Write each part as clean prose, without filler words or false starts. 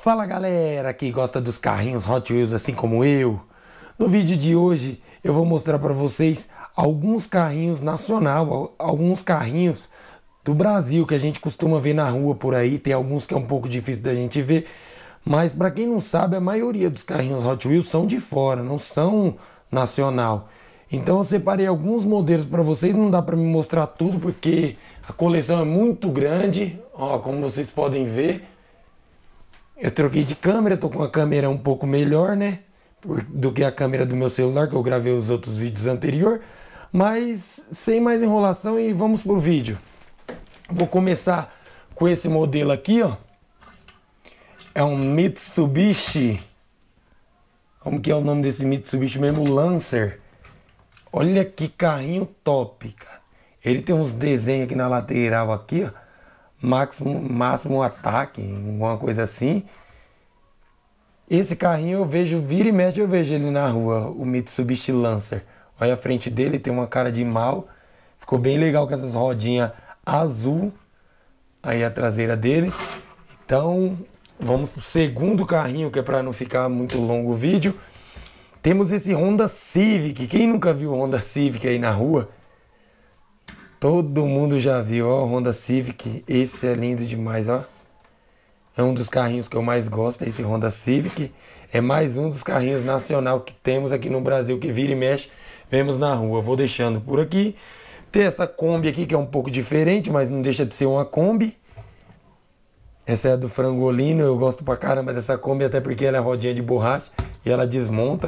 Fala galera que gosta dos carrinhos Hot Wheels assim como eu. No vídeo de hoje eu vou mostrar para vocês alguns carrinhos nacional, alguns carrinhos do Brasil que a gente costuma ver na rua por aí. Tem alguns que é um pouco difícil da gente ver, mas para quem não sabe, a maioria dos carrinhos Hot Wheels são de fora, não são nacional. Então eu separei alguns modelos para vocês, não dá para me mostrar tudo porque a coleção é muito grande, ó, como vocês podem ver. Eu troquei de câmera, tô com a câmera um pouco melhor, né? Do que a câmera do meu celular, que eu gravei os outros vídeos anterior. Mas sem mais enrolação e vamos pro vídeo. Vou começar com esse modelo aqui, ó. É um Mitsubishi. Como que é o nome desse Mitsubishi mesmo? Lancer. Olha que carrinho top, cara. Ele tem uns desenhos aqui na lateral aqui, ó. Máximo ataque, alguma coisa assim. Esse carrinho eu vejo, vira e mexe eu vejo ele na rua, o Mitsubishi Lancer. Olha a frente dele, tem uma cara de mal. Ficou bem legal com essas rodinhas azul. Aí a traseira dele. Então, vamos pro segundo carrinho, que é para não ficar muito longo o vídeo. Temos esse Honda Civic. Quem nunca viu o Honda Civic aí na rua? Todo mundo já viu, ó, o Honda Civic. Esse é lindo demais, ó. É um dos carrinhos que eu mais gosto, esse Honda Civic. É mais um dos carrinhos nacional que temos aqui no Brasil, que vira e mexe, vemos na rua. Vou deixando por aqui. Tem essa Kombi aqui que é um pouco diferente, mas não deixa de ser uma Kombi. Essa é a do Frangolino, eu gosto pra caramba dessa Kombi, até porque ela é rodinha de borracha e ela desmonta.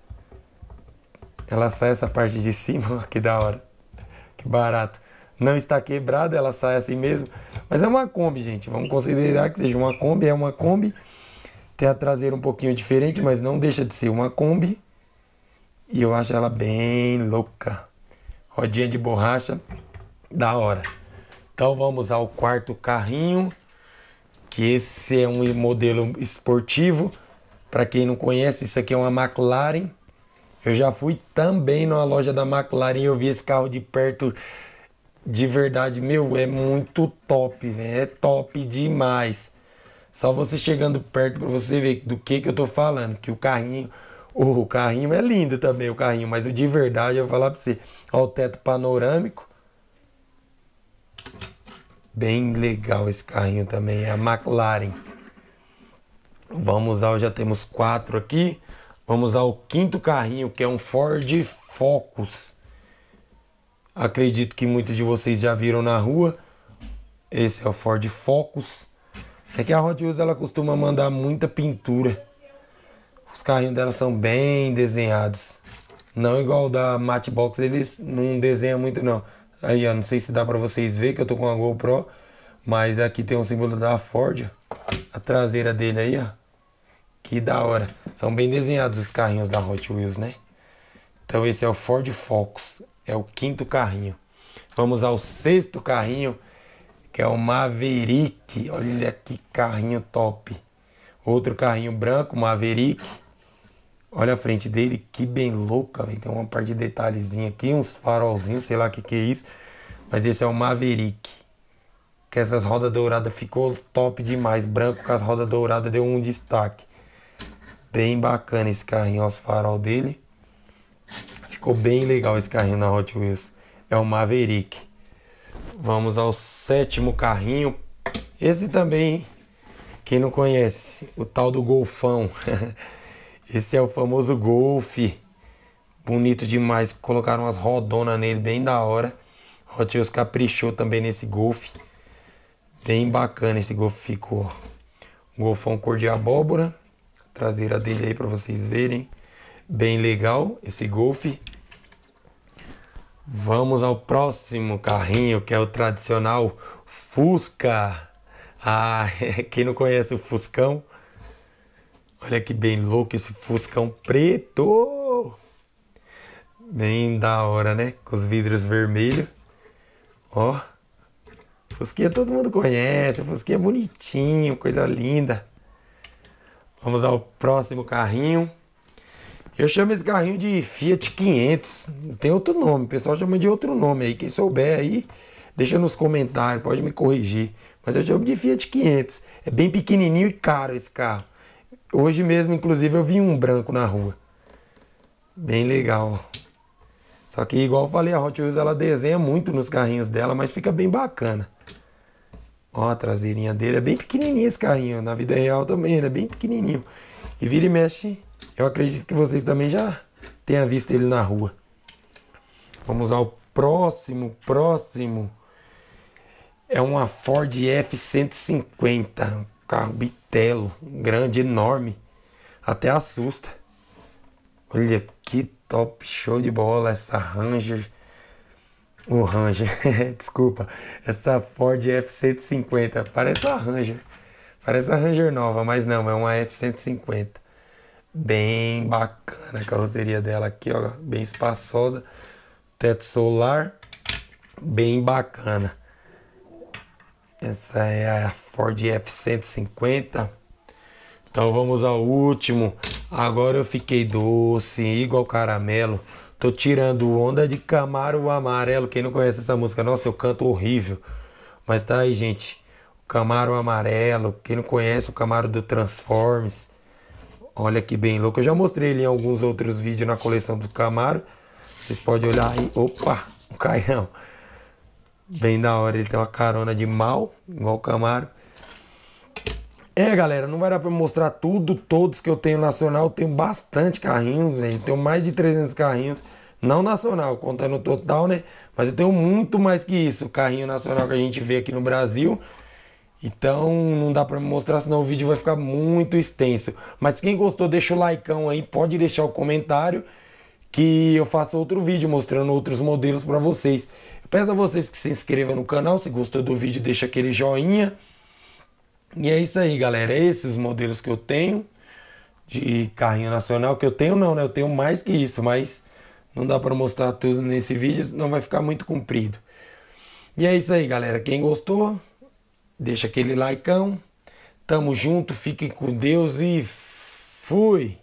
Ela sai essa parte de cima, ó, que da hora. Que barato. Não está quebrada, ela sai assim mesmo. Mas é uma Kombi, gente. Vamos considerar que seja uma Kombi. É uma Kombi. Tem a traseira um pouquinho diferente, mas não deixa de ser uma Kombi. E eu acho ela bem louca. Rodinha de borracha. Da hora. Então vamos ao quarto carrinho. Que esse é um modelo esportivo. Para quem não conhece, isso aqui é uma McLaren. Eu já fui também numa loja da McLaren e eu vi esse carro de perto. De verdade, meu, é muito top, velho. É top demais. Só você chegando perto pra você ver do que eu tô falando. Que o carrinho é lindo também, o carrinho. Mas o de verdade, eu vou falar pra você. Ó, o teto panorâmico. Bem legal esse carrinho também, é a McLaren. Vamos ao, já temos 4 aqui. Vamos ao quinto carrinho, que é um Ford Focus. Acredito que muitos de vocês já viram na rua. Esse é o Ford Focus. É que a Hot Wheels ela costuma mandar muita pintura. Os carrinhos dela são bem desenhados. Não igual o da Matchbox, eles não desenham muito não. Aí, ó, não sei se dá pra vocês verem que eu tô com a GoPro. Mas aqui tem um símbolo da Ford. A traseira dele aí, ó. Que da hora. São bem desenhados os carrinhos da Hot Wheels, né? Então esse é o Ford Focus. É o quinto carrinho. Vamos ao sexto carrinho, que é o Maverick. Olha que carrinho top. Outro carrinho branco, Maverick. Olha a frente dele, que bem louca, véio. Tem uma parte de detalhezinho aqui, uns farolzinhos, sei lá o que é isso. Mas esse é o Maverick. Que essas rodas douradas ficou top demais. Branco com as rodas douradas deu um destaque. Bem bacana esse carrinho, ó, os farol dele. Ficou bem legal esse carrinho na Hot Wheels. É o Maverick. Vamos ao sétimo carrinho. Esse também, quem não conhece, o tal do Golfão. Esse é o famoso Golf. Bonito demais. Colocaram umas rodonas nele, bem da hora. Hot Wheels caprichou também nesse Golf. Bem bacana esse Golf ficou. Golfão cor de abóbora. Traseira dele aí para vocês verem. Bem legal esse Golf. Vamos ao próximo carrinho, que é o tradicional Fusca. Ah, quem não conhece o Fuscão? Olha que bem louco esse Fuscão preto. Bem da hora, né? Com os vidros vermelhos. Ó. Fusquinha todo mundo conhece. Fusquinha bonitinho, coisa linda. Vamos ao próximo carrinho. Eu chamo esse carrinho de Fiat 500. Tem outro nome, o pessoal chama de outro nome aí. Quem souber aí, deixa nos comentários, pode me corrigir. Mas eu chamo de Fiat 500. É bem pequenininho e caro esse carro. Hoje mesmo, inclusive, eu vi um branco na rua. Bem legal. Só que, igual eu falei, a Hot Wheels ela desenha muito nos carrinhos dela, mas fica bem bacana. Ó, a traseirinha dele é bem pequenininho esse carrinho. Na vida real também, ele é bem pequenininho. E vira e mexe, eu acredito que vocês também já tenham visto ele na rua. Vamos ao próximo. É uma Ford F-150. Um carro bitelo, grande, enorme. Até assusta. Olha que top, show de bola essa Ranger. O Ranger, desculpa. Essa Ford F-150. Parece uma Ranger. Parece a Ranger nova, mas não, é uma F-150. Bem bacana a carroceria dela aqui, ó. Bem espaçosa. Teto solar. Bem bacana. Essa é a Ford F-150. Então vamos ao último. Agora eu fiquei doce, igual caramelo. Tô tirando onda de Camaro amarelo. Quem não conhece essa música? Nossa, eu canto horrível. Mas tá aí, gente. O Camaro amarelo. Quem não conhece o Camaro do Transformers. Olha que bem louco. Eu já mostrei ele em alguns outros vídeos na coleção do Camaro. Vocês podem olhar aí. Opa, o Caião. Bem da hora. Ele tem uma carona de mal, igual o Camaro. Galera, não vai dar pra mostrar todos que eu tenho nacional. Eu tenho bastante carrinhos, velho. Tenho mais de 300 carrinhos. Não nacional, contando o total, né? Mas eu tenho muito mais que isso. Carrinho nacional que a gente vê aqui no Brasil. Então não dá pra me mostrar, senão o vídeo vai ficar muito extenso. Mas quem gostou, deixa o likeão aí. Pode deixar o comentário que eu faço outro vídeo mostrando outros modelos pra vocês. Eu peço a vocês que se inscrevam no canal. Se gostou do vídeo, deixa aquele joinha. E é isso aí, galera. Esses os modelos que eu tenho de carrinho nacional. Que eu tenho não, né? Eu tenho mais que isso, mas não dá pra mostrar tudo nesse vídeo, não vai ficar muito comprido. E é isso aí, galera. Quem gostou, deixa aquele likeão. Tamo junto, fiquem com Deus e fui!